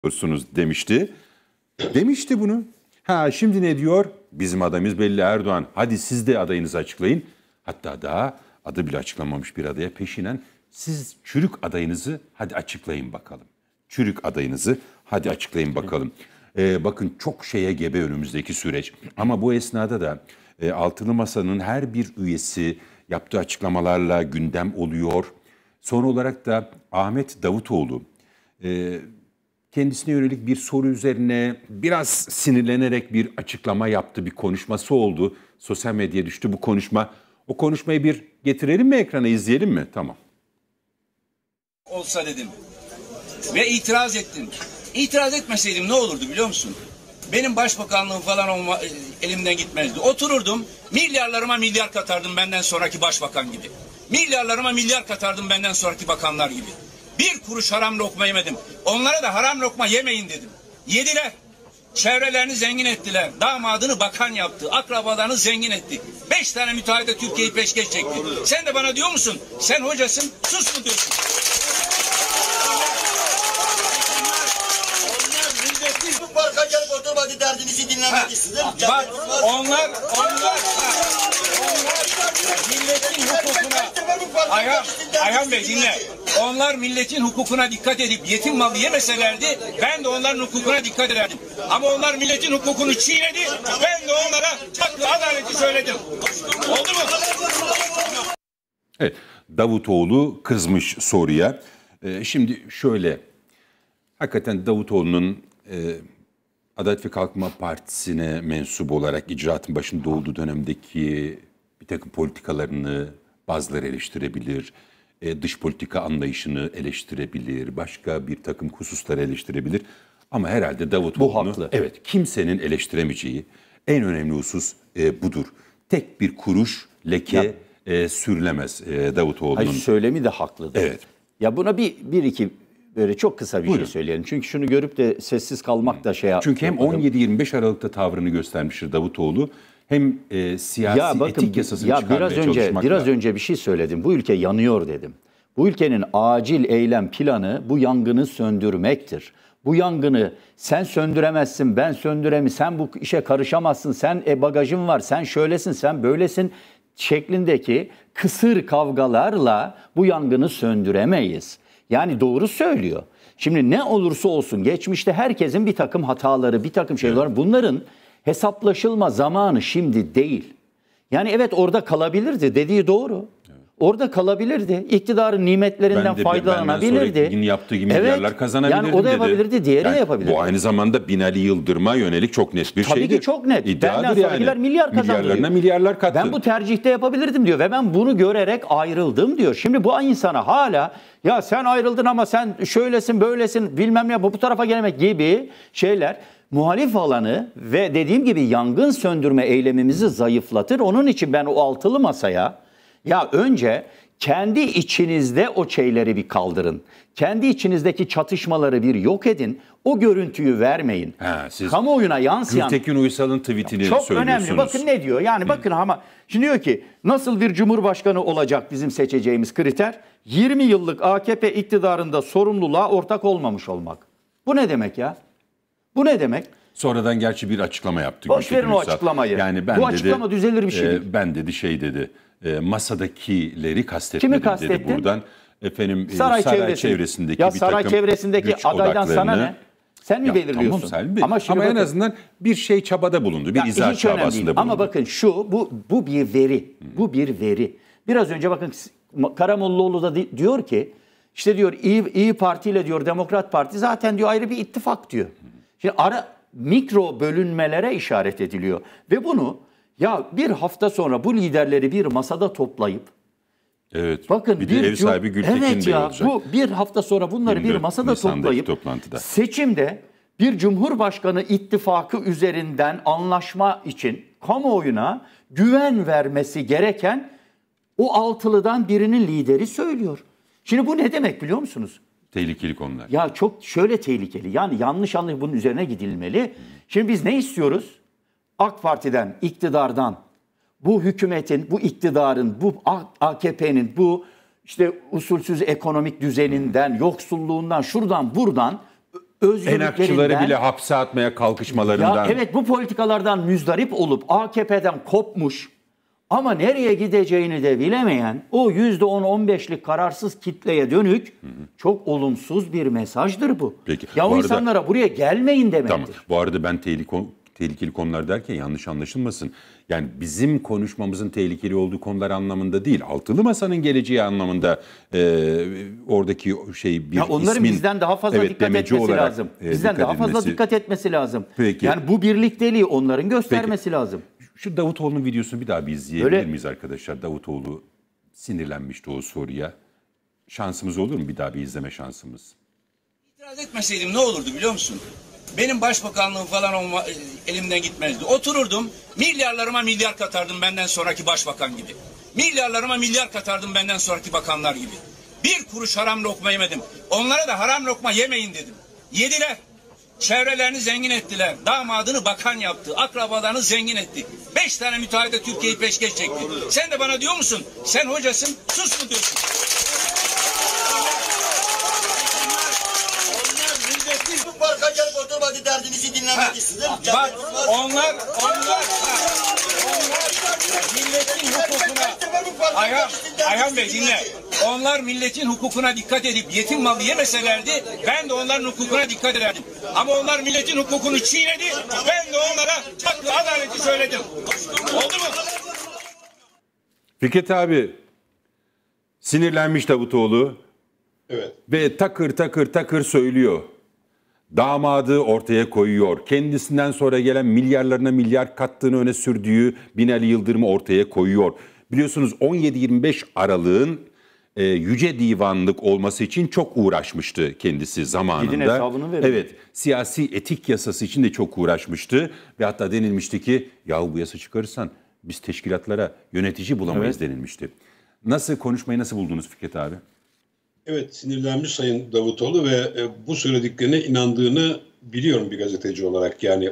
yapıyorsunuz demişti. Demişti bunu. Ha şimdi ne diyor? Bizim adayımız belli Erdoğan. Hadi siz de adayınızı açıklayın. Hatta daha adı bile açıklanmamış bir adaya peşinen siz çürük adayınızı hadi açıklayın bakalım. Çürük adayınızı hadi açıklayın bakalım. Bakın çok şeye gebe önümüzdeki süreç. Ama bu esnada da Altılı Masa'nın her bir üyesi yaptığı açıklamalarla gündem oluyor. Son olarak da Ahmet Davutoğlu kendisine yönelik bir soru üzerine biraz sinirlenerek bir açıklama yaptı, bir konuşması oldu. Sosyal medyaya düştü bu konuşma. O konuşmayı bir getirelim mi ekrana, izleyelim mi? Tamam. Olsa dedim ve itiraz ettim. İtiraz etmeseydim ne olurdu biliyor musun? Benim başbakanlığım falan elimden gitmezdi. Otururdum, milyarlarıma milyar katardım benden sonraki başbakan gibi. Milyarlarıma milyar katardım benden sonraki bakanlar gibi. Bir kuruş haram lokma yemedim. Onlara da haram lokma yemeyin dedim. Yediler. Çevrelerini zengin ettiler. Damadını bakan yaptı. Akrabalarını zengin etti. 5 tane müteahhide Türkiye'yi peşkeş çekti. Sen de bana diyor musun? Sen hocasın, sus mu diyorsun? Bu parka gelip oturmadı derdinizi dinlemek istedim. Bak onlar milletin hukukuna Ayhan Bey dinle. Onlar milletin hukukuna dikkat edip yetim malı yemeselerdi ben de onların hukukuna dikkat ederdim. Ama onlar milletin hukukunu çiğnedi. Ben de onlara haklı adaleti söyledim. Oldu mu? Evet, Davutoğlu kızmış soruya. Şimdi şöyle, hakikaten Davutoğlu'nun Adalet ve Kalkınma Partisi'ne mensup olarak icraatın başında olduğu dönemdeki bir takım politikalarını bazıları eleştirebilir, dış politika anlayışını eleştirebilir, başka bir takım hususları eleştirebilir. Ama herhalde Davutoğlu'nu evet, kimsenin eleştiremeyeceği en önemli husus budur. Tek bir kuruş leke sürülemez Davutoğlu'nun. Hayır, söylemi de haklıdır. Evet. Ya buna bir iki böyle çok kısa bir şey söyleyelim. Çünkü şunu görüp de sessiz kalmak da şey Çünkü hem 17-25 Aralık'ta tavrını göstermiştir Davutoğlu, hem siyasi etik yasasını çıkarmaya çalışmakla. Biraz önce bir şey söyledim. Bu ülke yanıyor dedim. Bu ülkenin acil eylem planı bu yangını söndürmektir. Bu yangını sen söndüremezsin, ben söndüremem, sen bu işe karışamazsın, sen bagajın var, sen şöylesin, sen böylesin şeklindeki kısır kavgalarla bu yangını söndüremeyiz. Yani doğru söylüyor. Şimdi ne olursa olsun geçmişte herkesin bir takım hataları, bir takım şeyler var. Bunların hesaplaşılma zamanı şimdi değil. Yani evet orada kalabilirdi, dediği doğru. Orada kalabilirdi. İktidarın nimetlerinden faydalanabilirdi. Benden yaptığı gibi milyarlar kazanabilirdi. Yani o da yapabilirdi, diğeri de yapabilirdi. Bu aynı zamanda Binali Yıldırım'a yönelik çok net bir şeydir. Tabii ki çok net. Benden sonrakiler milyar kazandı. Milyarlarına milyarlar kattı. Ben bu tercihte yapabilirdim diyor ve ben bunu görerek ayrıldım diyor. Şimdi bu insana hala ya sen ayrıldın ama sen şöylesin böylesin bilmem ne bu tarafa gelmek gibi şeyler muhalif alanı ve dediğim gibi yangın söndürme eylemimizi zayıflatır. Onun için ben o altılı masaya ya önce kendi içinizde o şeyleri bir kaldırın. Kendi içinizdeki çatışmaları bir yok edin. O görüntüyü vermeyin. Kamuoyuna yansıyan... Gültekin Uysal'ın tweetini çok söylüyorsunuz. önemli. Bakın ne diyor. Yani bakın ama şimdi diyor ki nasıl bir cumhurbaşkanı olacak bizim seçeceğimiz kriter? 20 yıllık AKP iktidarında sorumluluğa ortak olmamış olmak. Bu ne demek ya? Bu ne demek? Sonradan gerçi bir açıklama yaptı. Boş verin o açıklamayı. Yani ben bu dedi, açıklama düzelir bir şey değil. Ben dedi masadakileri kastetmedim. Kimi kastettin? Dedi buradan. Efendim saray çevresindeki ya bir saray takım çevresindeki adaydan sana ne? Sen mi belirliyorsun? Tamam Selvi. Ama en azından bir çabada bulundu. Bir izahat çabasında bulundu. Ama bakın bu bir veri. Bu bir veri. Biraz önce bakın Karamollaoğlu da diyor ki işte diyor İyi Parti ile diyor Demokrat Parti zaten diyor ayrı bir ittifak diyor. Şimdi mikro bölünmelere işaret ediliyor ve bunu ya bir hafta sonra bu liderleri bir masada toplayıp bakın bir de ev sahibi Gültekin Bey olacak. Bu bir hafta sonra bunları bir masada toplayıp seçimde bir Cumhurbaşkanı ittifakı üzerinden anlaşma için kamuoyuna güven vermesi gereken o altılıdan birinin lideri söylüyor. Şimdi bu ne demek biliyor musunuz? Tehlikeli konular. Ya çok şöyle tehlikeli. Yani yanlış bunun üzerine gidilmeli. Şimdi biz ne istiyoruz? AK Parti'den, iktidardan, bu hükümetin, bu iktidarın, bu AKP'nin, bu işte usulsüz ekonomik düzeninden, yoksulluğundan, şuradan buradan Enakçıları bile hapse atmaya kalkışmalarından. Ya evet, bu politikalardan müzdarip olup AKP'den kopmuş ama nereye gideceğini de bilemeyen o %10-15'lik kararsız kitleye dönük çok olumsuz bir mesajdır bu. Peki, Ya bu o arada, insanlara buraya gelmeyin demektir. Tamam. Bu arada ben tehlikeli konular derken yanlış anlaşılmasın. Yani bizim konuşmamızın tehlikeli olduğu konular anlamında değil. Altılı Masa'nın geleceği anlamında oradaki şey bir ya onların ismin, bizden daha fazla dikkat etmesi lazım. Bizden daha fazla dikkat etmesi lazım. Peki. Yani bu birlikteliği onların göstermesi lazım. Şu Davutoğlu'nun videosunu bir daha bir izleyebilir miyiz arkadaşlar? Davutoğlu sinirlenmişti o soruya. Şansımız olur mu bir daha bir izleme şansımız? İtiraz etmeseydim ne olurdu biliyor musun? Benim başbakanlığım falan elimden gitmezdi. Otururdum, milyarlarıma milyar katardım benden sonraki başbakan gibi. Milyarlarıma milyar katardım benden sonraki bakanlar gibi. Bir kuruş haram lokma yemedim. Onlara da haram lokma yemeyin dedim. Yediler. Çevrelerini zengin ettiler. Damadını bakan yaptı. Akrabalarını zengin etti. 5 tane müteahhide Türkiye'yi peşkeş çekti. Sen de bana diyor musun? Sen hocasın, sus mu diyorsun? Parka gelip oturmadı derdinizi dinlemedi sizin. Bak onlar milletin hukukuna Ayhan Bey dinle. Onlar milletin hukukuna dikkat edip yetim malı yemeselerdi ben de onların hukukuna dikkat ederdim. Ama onlar milletin hukukunu çiğnedi. Ben de onlara haklı adaleti söyledim. Oldu mu? Fikret abi sinirlenmiş Davutoğlu. Evet. Ve takır söylüyor. Damadı ortaya koyuyor. Kendisinden sonra gelen milyarlarına milyar kattığını öne sürdüğü Binali Yıldırım'ı ortaya koyuyor. Biliyorsunuz 17-25 Aralık'ın Yüce Divanlık olması için çok uğraşmıştı kendisi zamanında. Gidin hesabını verin. Evet, siyasi etik yasası için de çok uğraşmıştı. Ve hatta denilmişti ki yahu bu yasa çıkarırsan biz teşkilatlara yönetici bulamayız denilmişti. Nasıl konuşmayı nasıl buldunuz Fikret abi? Evet, sinirlenmiş Sayın Davutoğlu ve bu söylediklerine inandığını biliyorum bir gazeteci olarak. Yani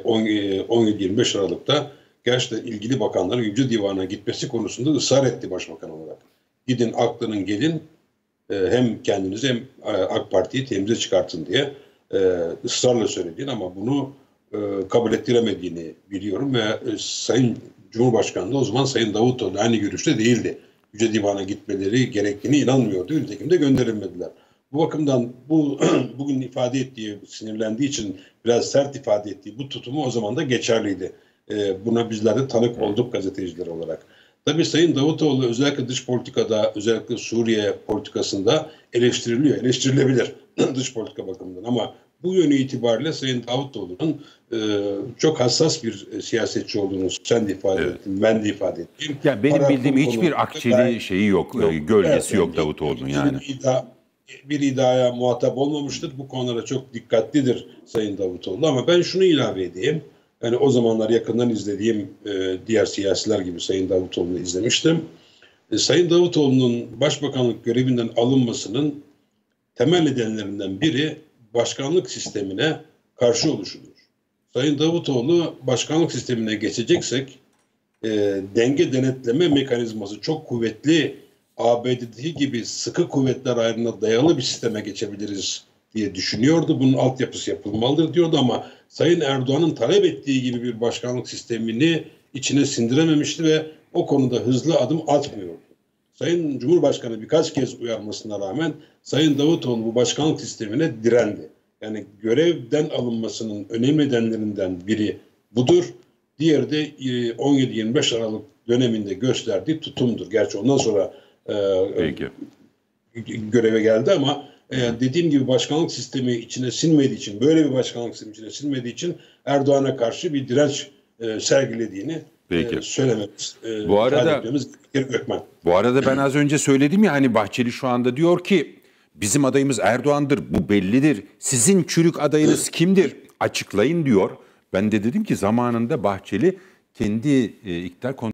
17-25 Aralık'ta gerçekten ilgili bakanların Yüce Divan'a gitmesi konusunda ısrar etti başbakan olarak. Gidin aklının gelin hem kendinizi hem AK Parti'yi temize çıkartın diye ısrarla söylediğini ama bunu kabul ettiremediğini biliyorum ve Sayın Cumhurbaşkanı da o zaman Sayın Davutoğlu aynı görüşte değildi. Yüce Divan'a gitmeleri gerektiğini inanmıyordu. Nitekim de gönderilmediler. Bu bakımdan bugün ifade ettiği, sinirlendiği için biraz sert ifade ettiği bu tutumu o zaman da geçerliydi. Buna bizler de tanık olduk gazeteciler olarak. Tabii Sayın Davutoğlu özellikle dış politikada, özellikle Suriye politikasında eleştiriliyor, eleştirilebilir dış politika bakımından. Ama bu yönü itibariyle Sayın Davutoğlu'nun çok hassas bir siyasetçi olduğunu sen de ifade ettin, ben de ifade ettim. Yani benim bildiğim hiçbir akçeli şeyi yok, gölgesi yok Davutoğlu'nun yani. Bir iddiaya muhatap olmamıştır. Bu konulara çok dikkatlidir Sayın Davutoğlu ama ben şunu ilave edeyim. Yani o zamanlar yakından izlediğim diğer siyasiler gibi Sayın Davutoğlu'nu izlemiştim. Sayın Davutoğlu'nun başbakanlık görevinden alınmasının temel nedenlerinden biri başkanlık sistemine karşı oluşudur. Sayın Davutoğlu başkanlık sistemine geçeceksek denge denetleme mekanizması çok kuvvetli ABD'deki gibi sıkı kuvvetler ayrımına dayalı bir sisteme geçebiliriz diye düşünüyordu. Bunun altyapısı yapılmalıdır diyordu ama Sayın Erdoğan'ın talep ettiği gibi bir başkanlık sistemini içine sindirememişti ve o konuda hızlı adım atmıyordu. Sayın Cumhurbaşkanı birkaç kez uyarmasına rağmen Sayın Davutoğlu bu başkanlık sistemine direndi. Yani görevden alınmasının önemli nedenlerinden biri budur. Diğeri de 17-25 Aralık döneminde gösterdiği tutumdur. Gerçi ondan sonra göreve geldi ama dediğim gibi başkanlık sistemi içine sinmediği için, böyle bir başkanlık sistemi içine sinmediği için Erdoğan'a karşı bir direnç sergilediğini söylememiz. Bu arada ben az önce söyledim ya hani Bahçeli şu anda diyor ki bizim adayımız Erdoğan'dır, bu bellidir. Sizin çürük adayınız kimdir? Açıklayın diyor. Ben de dedim ki zamanında Bahçeli kendi iktidar